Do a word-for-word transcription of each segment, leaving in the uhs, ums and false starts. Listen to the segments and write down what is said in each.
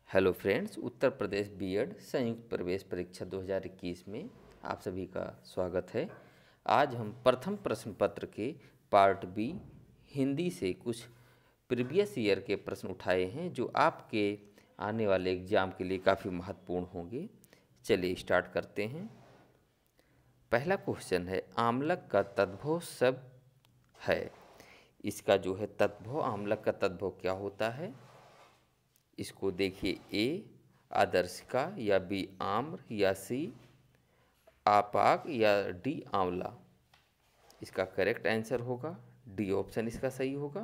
Hello friends, Uttar Pradesh BEd संयुक्त प्रवेश परीक्षा दो हज़ार इक्कीस में आप सभी का स्वागत है। आज हम प्रथम प्रश्न पत्र के पार्ट बी हिंदी से कुछ प्रीवियस ईयर के प्रश्न उठाए हैं जो आपके आने वाले एग्जाम के लिए काफ़ी महत्वपूर्ण होंगे। चलिए स्टार्ट करते हैं। पहला क्वेश्चन है, आम्लक का तद्भव शब्द है। इसका जो है तद्भव, आम्लक का तद्भव क्या होता है? इसको देखिए, ए आदर्शिका या बी आम्र या सी आपाक या डी आंवला। इसका करेक्ट आंसर होगा डी ऑप्शन, इसका सही होगा।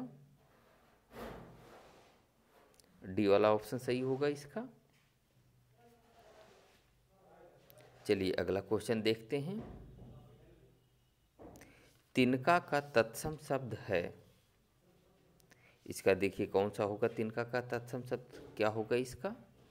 डी वाला ऑप्शन सही होगा इसका। चलिए अगला क्वेश्चन देखते हैं। तिनका का तत्सम शब्द है। इसका देखिए कौन सा होगा। तिनका का तत्सम शब्द क्या होगा इसका?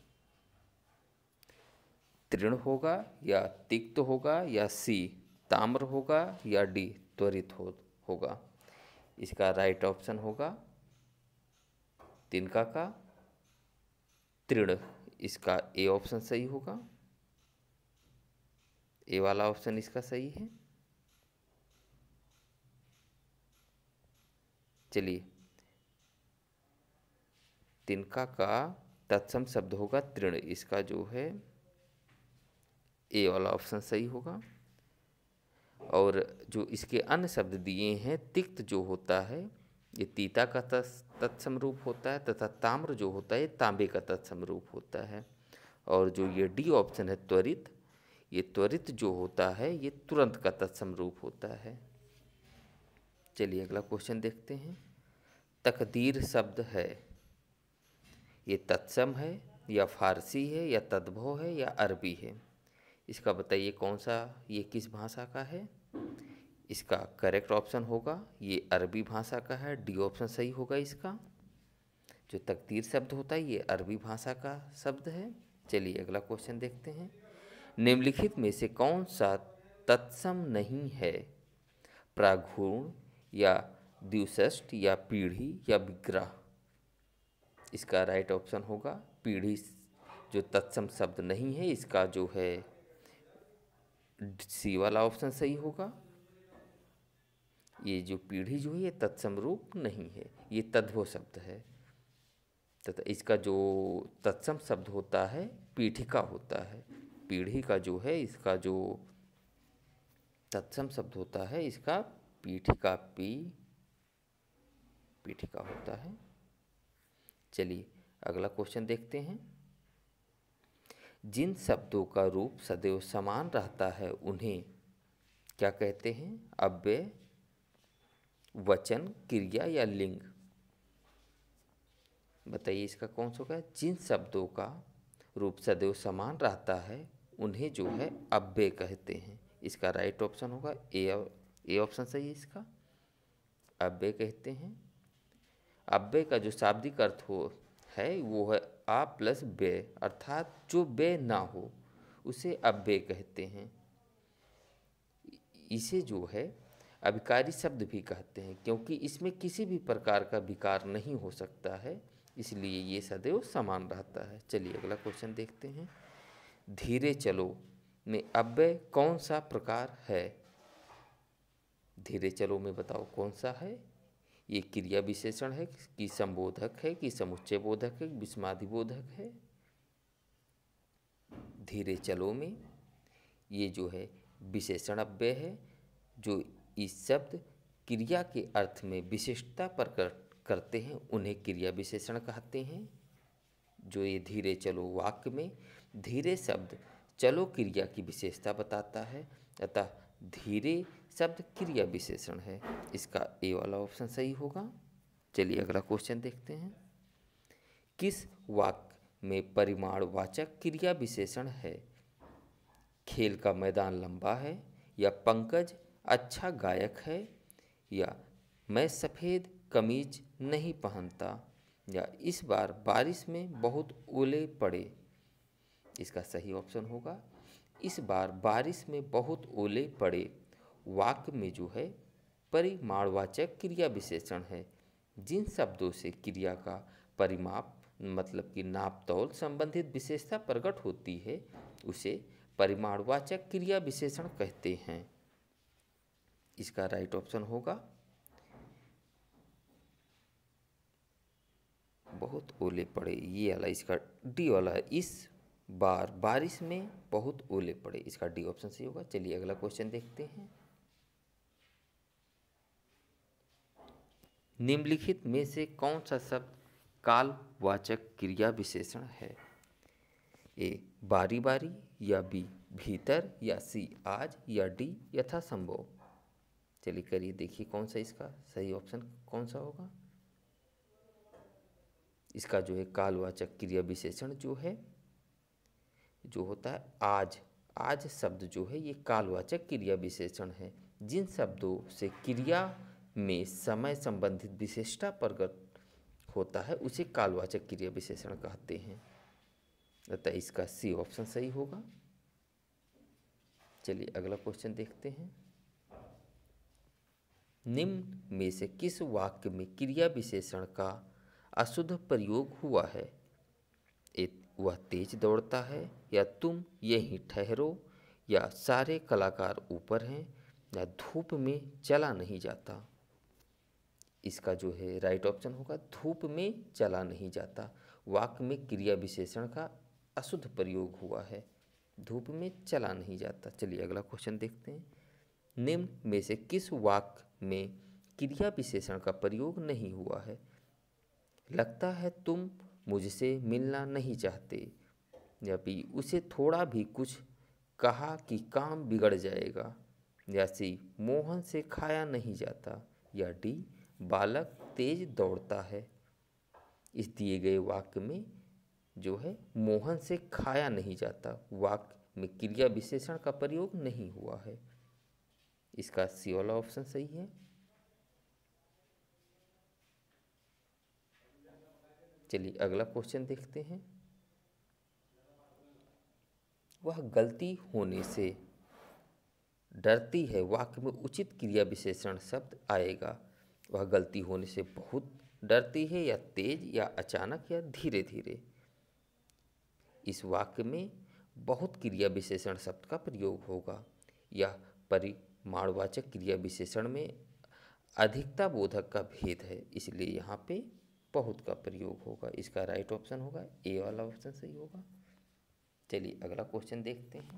तृण होगा या तिक्त होगा या सी ताम्र होगा या डी त्वरित हो होगा। इसका राइट ऑप्शन होगा तिनका का तृण। इसका ए ऑप्शन सही होगा। ए वाला ऑप्शन इसका सही है। चलिए, तिनका का तत्सम शब्द होगा तृण। इसका जो है ए वाला ऑप्शन सही होगा। और जो इसके अन्य शब्द दिए हैं, तिक्त जो होता है ये तीता का तत्सम रूप होता है तथा ताम्र जो होता है ये तांबे का तत्सम रूप होता है। और जो ये डी ऑप्शन है त्वरित, ये त्वरित जो होता है ये तुरंत का तत्सम रूप होता है। चलिए अगला क्वेश्चन देखते हैं। तकदीर शब्द है, ये तत्सम है या फारसी है या तद्भव है या अरबी है? इसका बताइए कौन सा, ये किस भाषा का है? इसका करेक्ट ऑप्शन होगा ये अरबी भाषा का है। डी ऑप्शन सही होगा इसका। जो तकदीर शब्द होता है ये अरबी भाषा का शब्द है। चलिए अगला क्वेश्चन देखते हैं। निम्नलिखित में से कौन सा तत्सम नहीं है? प्रागुण या द्विष्ठ या पीढ़ी या विग्रह? इसका राइट ऑप्शन होगा पीढ़ी जो तत्सम शब्द नहीं है। इसका जो है सी वाला ऑप्शन सही होगा। ये जो पीढ़ी जो है ये तत्सम रूप नहीं है, ये तद्भव शब्द है। तथा इसका जो तत्सम शब्द होता है पीठिका होता है। पीढ़ी का जो है इसका जो तत्सम शब्द होता है इसका पीठिका पी पीठिका होता है। चलिए अगला क्वेश्चन देखते हैं। जिन शब्दों का रूप सदैव समान रहता है उन्हें क्या कहते हैं? अव्यय, वचन, क्रिया या लिंग? बताइए इसका कौन सा होगा। जिन शब्दों का रूप सदैव समान रहता है उन्हें जो है अव्यय कहते हैं। इसका राइट ऑप्शन होगा ए ए ऑप्शन सही है इसका। अव्यय कहते हैं। अव्यय का जो शाब्दिक अर्थ हो है वो है आ प्लस व्यय, अर्थात जो व्यय ना हो उसे अव्यय कहते हैं। इसे जो है अविकारी शब्द भी कहते हैं क्योंकि इसमें किसी भी प्रकार का विकार नहीं हो सकता है, इसलिए ये सदैव समान रहता है। चलिए अगला क्वेश्चन देखते हैं। धीरे चलो में अव्यय कौन सा प्रकार है? धीरे चलो में बताओ कौन सा है। ये क्रिया विशेषण है कि संबोधक है कि समुच्चय बोधक है, विस्मादि बोधक है? धीरे चलो में ये जो है विशेषण अव्यय है। जो इस शब्द क्रिया के अर्थ में विशिष्टता प्रकट करते हैं उन्हें क्रिया विशेषण कहते हैं। जो ये धीरे चलो वाक्य में धीरे शब्द चलो क्रिया की विशेषता बताता है, अतः धीरे शब्द क्रिया विशेषण है। इसका ए वाला ऑप्शन सही होगा। चलिए अगला क्वेश्चन देखते हैं। किस वाक्य में परिमाणवाचक क्रिया विशेषण है? खेल का मैदान लंबा है या पंकज अच्छा गायक है या मैं सफ़ेद कमीज नहीं पहनता या इस बार बारिश में बहुत ओले पड़े? इसका सही ऑप्शन होगा इस बार बारिश में बहुत ओले पड़े। वाक्य में जो है परिमाणवाचक क्रिया विशेषण है। जिन शब्दों से क्रिया का परिमाप मतलब कि नाप तौल संबंधित विशेषता प्रकट होती है उसे परिमाणवाचक क्रिया विशेषण कहते हैं। इसका राइट ऑप्शन होगा बहुत ओले पड़े, ये वाला इसका डी वाला है। इस बार बारिश में बहुत ओले पड़े, इसका डी ऑप्शन सही होगा। चलिए अगला क्वेश्चन देखते हैं। निम्नलिखित में से कौन सा शब्द कालवाचक क्रिया विशेषण है? ए बारी बारी, या बी भीतर, या सी आज, या डी यथासंभव। चलिए करिए देखिए कौन सा इसका सही ऑप्शन कौन सा होगा। इसका जो है कालवाचक क्रिया विशेषण जो है जो होता है आज। आज शब्द जो है ये कालवाचक क्रिया विशेषण है। जिन शब्दों से क्रिया में समय संबंधित विशेषता प्रकट होता है उसे कालवाचक क्रिया विशेषण कहते हैं। अतः इसका सी ऑप्शन सही होगा। चलिए अगला क्वेश्चन देखते हैं। निम्न में से किस वाक्य में क्रिया विशेषण का अशुद्ध प्रयोग हुआ है? एक वह तेज दौड़ता है, या तुम यहीं ठहरो, या सारे कलाकार ऊपर हैं, या धूप में चला नहीं जाता। इसका जो है राइट ऑप्शन होगा धूप में चला नहीं जाता। वाक्य में क्रिया विशेषण का अशुद्ध प्रयोग हुआ है, धूप में चला नहीं जाता। चलिए अगला क्वेश्चन देखते हैं। निम्न में से किस वाक्य में क्रिया विशेषण का प्रयोग नहीं हुआ है? लगता है तुम मुझसे मिलना नहीं चाहते, या बी उसे थोड़ा भी कुछ कहा कि काम बिगड़ जाएगा, या सी मोहन से खाया नहीं जाता, या डी बालक तेज दौड़ता है। इस दिए गए वाक्य में जो है मोहन से खाया नहीं जाता वाक्य में क्रिया विशेषण का प्रयोग नहीं हुआ है। इसका सी वाला ऑप्शन सही है। चलिए अगला क्वेश्चन देखते हैं। वह गलती होने से डरती है वाक्य में उचित क्रिया विशेषण शब्द आएगा। वह गलती होने से बहुत डरती है, या तेज, या अचानक, या धीरे धीरे। इस वाक्य में बहुत क्रिया विशेषण शब्द का प्रयोग होगा। यह परिमाणवाचक क्रिया विशेषण में अधिकता बोधक का भेद है, इसलिए यहाँ पे बहुत का प्रयोग होगा। इसका राइट ऑप्शन होगा ए वाला ऑप्शन सही होगा। चलिए अगला क्वेश्चन देखते हैं।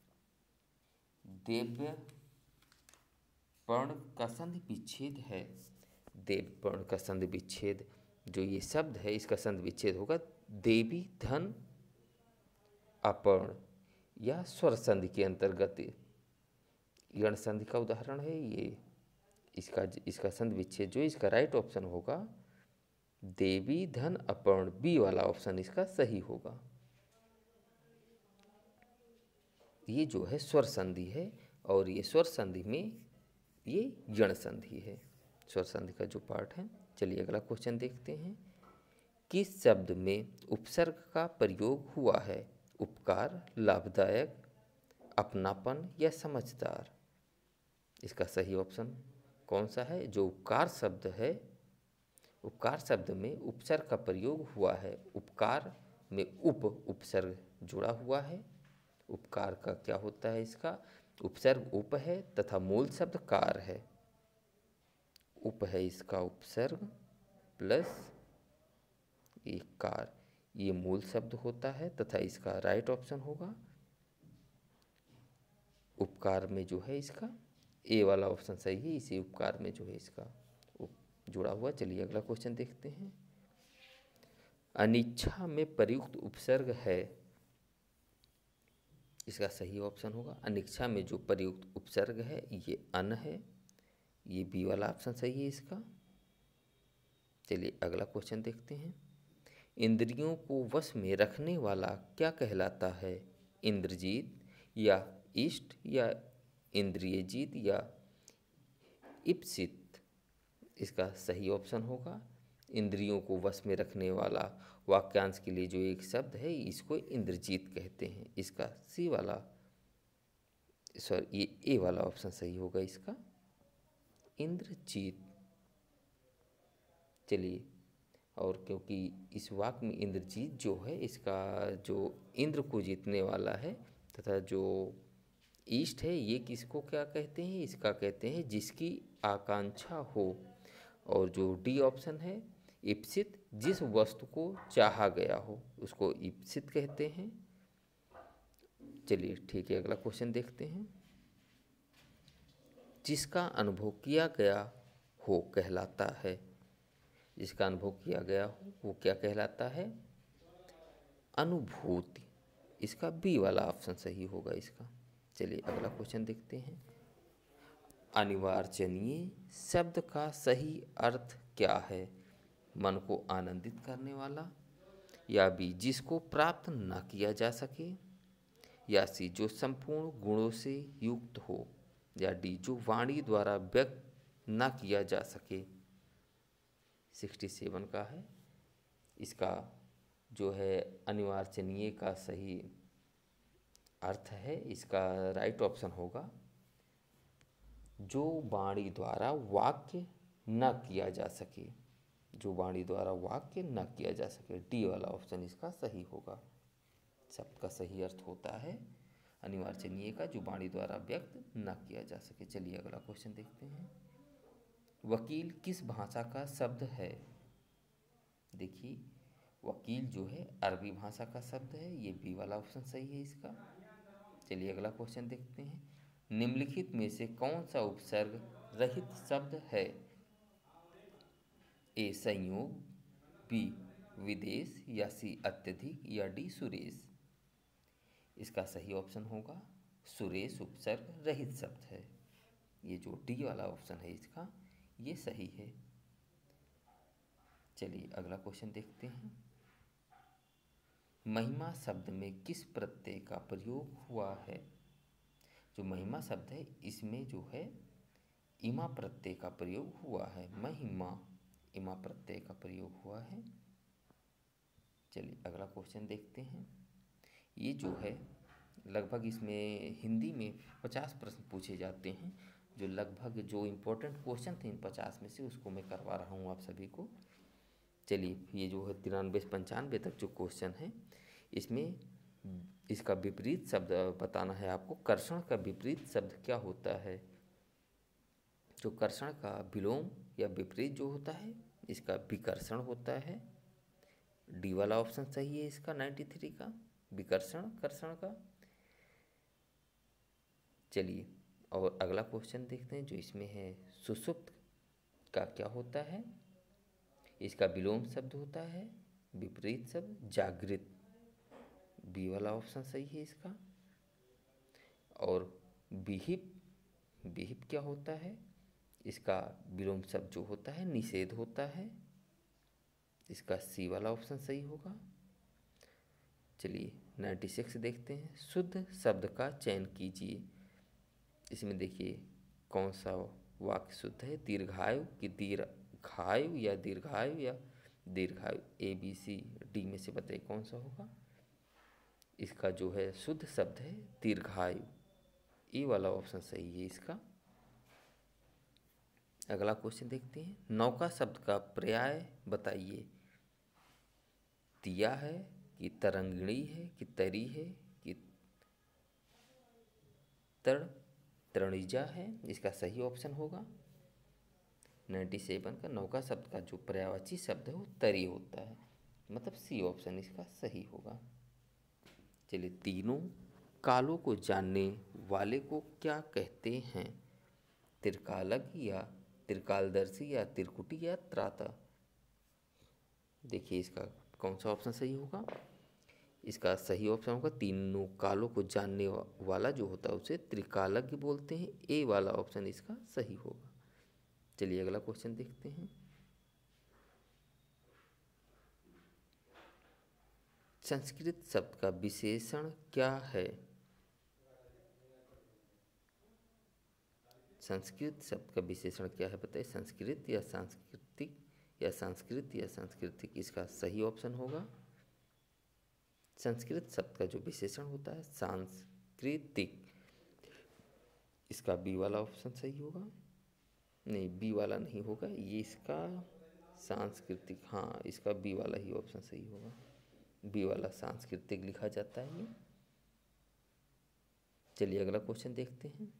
देव्य पर्ण का संधि विच्छेद है। देव पर्ण का संधि विच्छेद जो ये शब्द है इसका संधि विच्छेद होगा देवी धन अपर्ण, या स्वर संधि के अंतर्गत यण संधि का उदाहरण है ये। इसका इसका संधि विच्छेद जो इसका राइट ऑप्शन होगा देवी धन अपर्ण, बी वाला ऑप्शन इसका सही होगा। ये जो है स्वर संधि है, और ये स्वर संधि में ये यण संधि है, स्वर संधि का जो पार्ट है। चलिए अगला क्वेश्चन देखते हैं। किस शब्द में उपसर्ग का प्रयोग हुआ है? उपकार, लाभदायक, अपनापन, या समझदार। इसका सही ऑप्शन कौन सा है? जो उपकार शब्द है, उपकार शब्द में उपसर्ग का प्रयोग हुआ है। उपकार में उप उपसर्ग जुड़ा हुआ है। उपकार का क्या होता है? इसका उपसर्ग उप है तथा मूल शब्द कार है। उप है इसका उपसर्ग प्लस ये कार, ये मूल शब्द होता है तथा इसका राइट ऑप्शन होगा उपकार में जो है इसका ए वाला ऑप्शन सही है। इसी उपकार में जो है इसका उप जुड़ा हुआ। चलिए अगला क्वेश्चन देखते हैं। अनिच्छा में प्रयुक्त उपसर्ग है, इसका सही ऑप्शन होगा अनिच्छा में जो प्रयुक्त उपसर्ग है ये अन है, ये बी वाला ऑप्शन सही है इसका। चलिए अगला क्वेश्चन देखते हैं। इंद्रियों को वश में रखने वाला क्या कहलाता है? इंद्रजीत, या इष्ट, या इंद्रिय जीत, या इप्सित। इसका सही ऑप्शन होगा इंद्रियों को वश में रखने वाला वाक्यांश के लिए जो एक शब्द है इसको इंद्रजीत कहते हैं। इसका सी वाला सॉरी ये ए वाला ऑप्शन सही होगा इसका इंद्रजीत। चलिए और क्योंकि इस वाक्य में इंद्रजीत जो है, इसका जो इंद्र को जीतने वाला है तथा जो ईस्ट है, ये किसको क्या कहते हैं, इसका कहते हैं जिसकी आकांक्षा हो। और जो डी ऑप्शन है, इप्सित, जिस वस्तु को चाहा गया हो उसको इप्सित कहते हैं। चलिए ठीक है, अगला क्वेश्चन देखते हैं। जिसका अनुभव किया गया हो कहलाता है, जिसका अनुभव किया गया हो वो क्या कहलाता है, अनुभूति। इसका बी वाला ऑप्शन सही होगा इसका। चलिए अगला क्वेश्चन देखते हैं। अनिवार्चनीय शब्द का सही अर्थ क्या है, मन को आनंदित करने वाला, या बी जिसको प्राप्त न किया जा सके, या सी जो संपूर्ण गुणों से युक्त हो, या डी जो वाणी द्वारा व्यक्त न किया जा सके। सिक्सटी सेवन का है इसका जो है अनिवार्चनीय का सही अर्थ है, इसका राइट ऑप्शन होगा जो वाणी द्वारा वाक्य न किया जा सके, जो वाणी द्वारा वाक्य न किया जा सके। डी वाला ऑप्शन इसका सही होगा। शब्द का सही अर्थ होता है अनिवार्चनीय का, जो वाणी द्वारा व्यक्त न किया जा सके। चलिए अगला क्वेश्चन देखते हैं। वकील किस भाषा का शब्द है। देखिए वकील जो है अरबी भाषा का शब्द है, ये बी वाला ऑप्शन सही है इसका। चलिए अगला क्वेश्चन देखते हैं। निम्नलिखित में से कौन सा उपसर्ग रहित शब्द है। ए संयोग, बी विदेश, या सी अत्यधिक, या डी सुरेश। इसका सही ऑप्शन होगा सुरेश उपसर्ग रहित शब्द है। ये जो डी वाला ऑप्शन है इसका ये सही है। चलिए अगला क्वेश्चन देखते हैं। महिमा शब्द में किस प्रत्यय का प्रयोग हुआ है। जो महिमा शब्द है इसमें जो है इमा प्रत्यय का प्रयोग हुआ है। महिमा इमा प्रत्यय का प्रयोग हुआ है। चलिए अगला क्वेश्चन देखते हैं। ये जो है लगभग इसमें हिंदी में पचास प्रश्न पूछे जाते हैं, जो लगभग जो इम्पोर्टेंट क्वेश्चन थे इन पचास में से उसको मैं करवा रहा हूँ आप सभी को। चलिए ये जो है तिरानवे से पंचानवे तक जो क्वेश्चन है इसमें इसका विपरीत शब्द बताना है आपको। कर्षण का विपरीत शब्द क्या होता है। जो कर्षण का विलोम या विपरीत जो होता है इसका विकर्षण होता है। डी वाला ऑप्शन सही है इसका नाइन्टी थ्री का, विकर्षण कर्षण का। चलिए और अगला क्वेश्चन देखते हैं जो इसमें है। सुषुप्त का क्या होता है। इसका विलोम शब्द होता है, विपरीत शब्द जागृत। बी वाला ऑप्शन सही है इसका। और विहिप, विहिप क्या होता है। इसका विलोम शब्द जो होता है निषेध होता है। इसका सी वाला ऑप्शन सही होगा। चलिए नाइन्टी सिक्स देखते हैं। शुद्ध शब्द का चयन कीजिए। इसमें देखिए कौन सा वाक्य शुद्ध है। दीर्घायु की दीर्घायु, या दीर्घायु या दीर्घायु। ए बी सी डी में से बताइए कौन सा होगा। इसका जो है शुद्ध शब्द है दीर्घायु। ई वाला ऑप्शन सही है इसका। अगला क्वेश्चन देखते हैं। नौका शब्द का पर्याय बताइए। तिया है कि तरंगिणी है कि तरी है कि तड़ तरणिजा है। इसका सही ऑप्शन होगा नाइन्टी सेवन का। नौका शब्द का जो पर्यायवाची शब्द है वो तरी होता है, मतलब सी ऑप्शन इसका सही होगा। चलिए तीनों कालों को जानने वाले को क्या कहते हैं। त्रिकालज्ञ, या त्रिकालदर्शी, या त्रिकुटी, या त्राता। देखिए इसका कौन सा ऑप्शन सही होगा। इसका सही ऑप्शन होगा तीनों कालों को जानने वाला जो होता है उसे त्रिकालज्ञ बोलते हैं। ए वाला ऑप्शन इसका सही होगा। चलिए अगला क्वेश्चन देखते हैं। संस्कृत शब्द का विशेषण क्या है। संस्कृत शब्द का विशेषण क्या है बताइए। संस्कृत या सांस्कृतिक, या संस्कृत या सांस्कृतिक। इसका सही ऑप्शन होगा संस्कृत शब्द का जो विशेषण होता है सांस्कृतिक। इसका बी वाला ऑप्शन सही होगा। नहीं, बी वाला नहीं होगा, ये इसका सांस्कृतिक, हाँ इसका बी वाला ही ऑप्शन सही होगा, बी वाला सांस्कृतिक लिखा जाता है ये। चलिए अगला क्वेश्चन देखते हैं।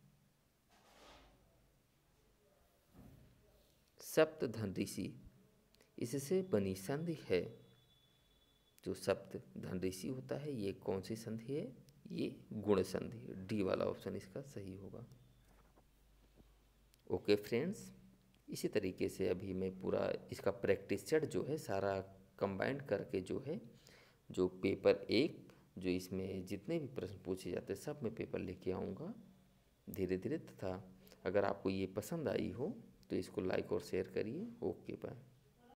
सप्त धन ऋषि, इससे बनी संधि है। जो सप्त धन ऋषि होता है ये कौन सी संधि है? ये गुण संधि, डी वाला ऑप्शन इसका सही होगा। ओके फ्रेंड्स, इसी तरीके से अभी मैं पूरा इसका प्रैक्टिस सेट जो है सारा कंबाइंड करके जो है, जो पेपर एक, जो इसमें जितने भी प्रश्न पूछे जाते हैं सब मैं पेपर लेके आऊँगा धीरे धीरे। तथा अगर आपको ये पसंद आई हो तो इसको लाइक और शेयर करिए। Okay bye.